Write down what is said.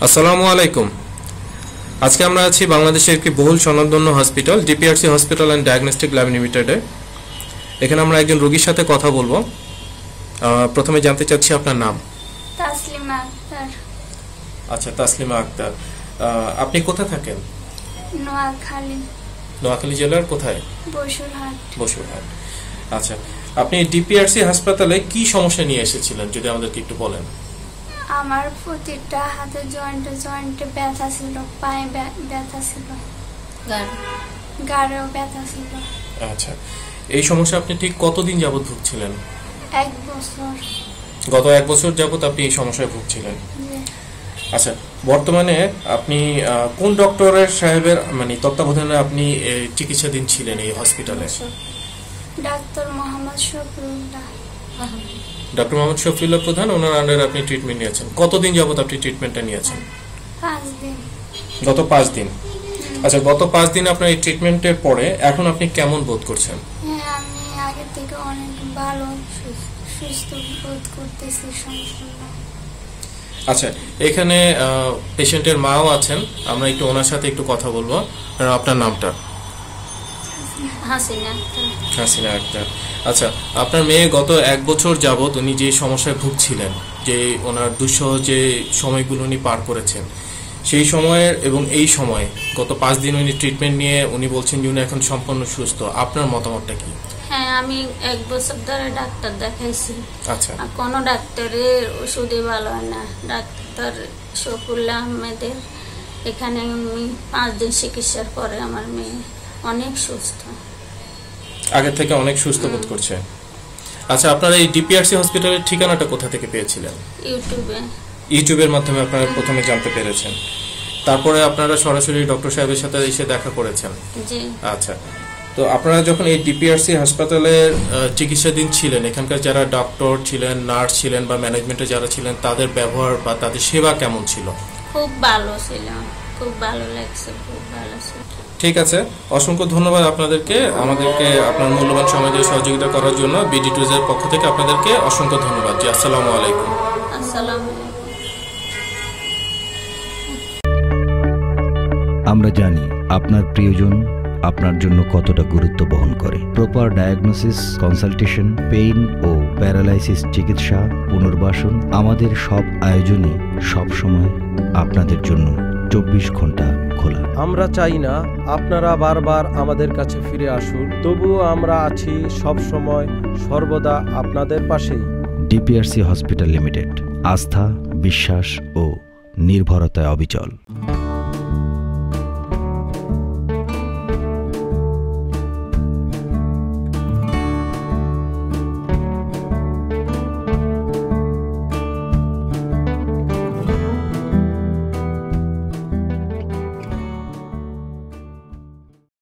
আসসালামু আলাইকুম। আজকে আমরা আছি বাংলাদেশের একটি বহুল স্বনামধন্য hospital DPRC hospital and diagnostic lab লিমিটেডে। এখানে আমরা একজন রোগীর সাথে কথা বলবো। প্রথমে জানতে চাচ্ছি আপনার নাম। তাসলিমা আক্তার। আচ্ছা, তাসলিমা আক্তার, আপনি কোথায় থাকেন? নোয়াখালী। নোয়াখালী জেলার কোথায়? বসুরহাট। বসুরহাট। আচ্ছা, আপনি ডিপিআরসি হাসপাতালে কি সমস্যা নিয়ে এসেছিলেন যদি আমাদেরকে একটু বলেন। আমার প্রতিটা হাতে জয়েন্টে ব্যথা ছিল, পায়ে ব্যথা ছিল, গাড়েও ব্যথা ছিল। আচ্ছা, এই সমস্যা আপনি ঠিক কতদিন যাবত ভুগছিলেন? 1 বছর। গত 1 বছর যাবত আপনি এই সমস্যায় ভুগছিলেন। আচ্ছা, বর্তমানে আপনি কোন ডক্টরের সাহেবের তত্ত্বাবধানে আপনি চিকিৎসাধীন ছিলেন এই হসপিটালে? ডাক্তার মোহাম্মদ শফিউল্লাহ। ডক্টর মোহাম্মদ শফিউল্লাহ প্রধান, ওনার আন্ডারে আপনি ট্রিটমেন্ট নিয়েছেন। কতদিন যাবত আপনি ট্রিটমেন্টটা নিয়েছেন? 5 দিন। গত 5 দিন। আচ্ছা, গত 5 দিন আপনার এই ট্রিটমেন্টের পরে এখন আপনি কেমন বোধ করছেন? আমি আগে থেকে অনেক ভালো সুস্থ বোধ করতেছি সম্পূর্ণ। আচ্ছা, এখানে পেশেন্টের মাও আছেন, আমরা একটু ওনার সাথে একটু কথা বলবো। আপনার নামটা? হাসিনা আক্তার। আচ্ছা, আপনার মেয়ে গত 1 বছর যাবত উনি যে সমস্যায় ভুগছিলেন, যে ওনার দুঃসহ যে সময়গুলো উনি পার করেছেন, সেই সময়ের এবং এই সময়ে গত 5 দিন উনি ট্রিটমেন্ট নিয়ে উনি বলছেন যে উনি এখন সম্পূর্ণ সুস্থ। আপনার মতামতটা কি? হ্যাঁ, আমি 1 বছর ধরে ডাক্তার দেখাইছি। আচ্ছা, কোনো ডাক্তারের ওষুধই ভালো হয় না। ডাক্তার শফিউল্লাহ আহমেদের এখানে আমি 5 দিন চিকিৎসার পরে আমার মেয়ে অনেক সুস্থ, আগে থেকে অনেক সুস্থ বোধ করছে। আচ্ছা, আপনারা এই ডিপিআরসি হসপিটালের ঠিকানাটা কোথা থেকে পেয়েছিলেন? ইউটিউবের মাধ্যমে আপনারা প্রথমে জানতে পেরেছেন, তারপরে আপনারা সরাসরি ডক্টর সাহেবের সাথে এসে দেখা করেছেন? জি। আচ্ছা, তো আপনারা যখন এই ডিপিআরসি হাসপাতালের চিকিৎসাধীন ছিলেন, এখানকার যারা ডক্টর ছিলেন, নার্স ছিলেন বা ম্যানেজমেন্টে যারা ছিলেন, তাদের ব্যবহার বা তাদের সেবা কেমন ছিল? খুব ভালো ছিল, খুব ভালো লাগছে, খুব ভালো ছিল। ঠিক আছে, অসংখ্য ধন্যবাদ আপনাদেরকে, আমাদেরকে আপনার মূল্যবান সময় দিয়ে সহযোগিতা করার জন্য। বিডি টুজের পক্ষ থেকে আপনাদেরকে অসংখ্য ধন্যবাদ। জি, আসসালামু আলাইকুম। আসসালামু আলাইকুম। আমরা জানি আপনার প্রিয়জন আপনার জন্য কতটা গুরুত্ব বহন করে। প্রপার ডায়াগনোসিস, কনসালটেশন, পেইন ও প্যারালাইসিস চিকিৎসা, পুনর্বাসন, আমাদের সব আয়োজনই সবসময় আপনাদের জন্য 24 ঘন্টা খোলা। আমরা চাই না আপনারা বারবার আমাদের কাছে ফিরে আসুন, তবুও আমরা আছি সব সময় সর্বদা আপনাদের পাশেই। ডিপিআরসি হসপিটাল লিমিটেড, আস্থা, বিশ্বাস ও নির্ভরতায় অবিচল।